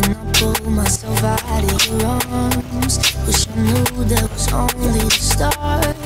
when I pull myself out of your arms. Wish I knew that was only the start.